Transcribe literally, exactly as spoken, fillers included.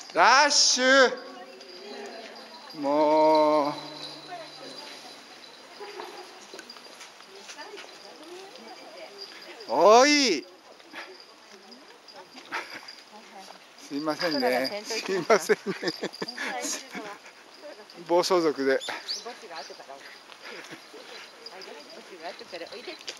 ラッシュ。もう。おい。すいませんね。すいませんね。暴走族で。